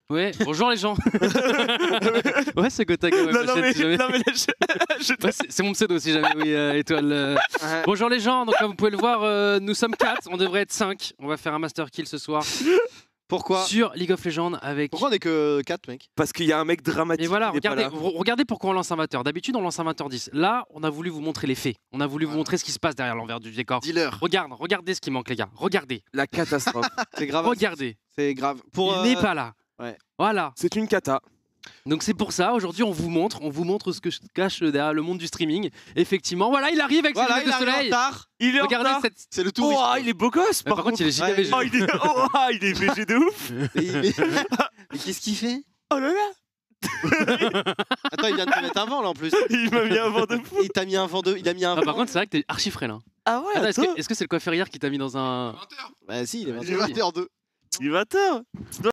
Ouais, bonjour les gens. Ouais, c'est Gotaga. Ouais, Non, mais, si jamais. non, mais là, Ouais, c'est mon pseudo si jamais, oui, étoile. Bonjour les gens, donc comme vous pouvez le voir, nous sommes 4, on devrait être 5. On va faire un Master Kill ce soir. Pourquoi? Sur League of Legends avec... Pourquoi on est que 4 mec? Parce qu'il y a un mec dramatique. Et voilà, qui est pas regardez, là. regardez pourquoi on lance un 20h. D'habitude, on lance un 20h10. Là, on a voulu vous montrer les faits. On a voulu vous montrer ce qui se passe derrière l'envers du décor. Dealer. Regardez ce qui manque, les gars. Regardez. La catastrophe. C'est grave. Regardez. C'est grave. Il n'est pas là. Ouais. Voilà. C'est une cata. Donc c'est pour ça, aujourd'hui on vous montre ce que se cache derrière le monde du streaming. Effectivement, voilà, il arrive avec ses lunettes de soleil. Il est en Regardez retard. cette... le tout. Oh, il est beau gosse. Par contre, il est giga Ouais, VG. Oh, il est VG de ouf. Mais qu'est-ce qu'il fait? Oh là là. Attends, il vient de te mettre un vent là en plus. Il m'a mis un vent de fou. Il t'a mis un vent de. Il a mis un Ah, vent. par contre, c'est vrai que t'es archi frais là. Ah ouais, Attends, attends. est-ce que c'est le coiffeur hier qui t'a mis dans un... Bah si, il est Oui. 21h02. Il est 20h.